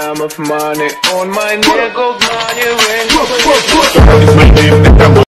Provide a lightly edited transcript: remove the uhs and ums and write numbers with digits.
kilogram of money on my neck, gold money ring. So what is my name?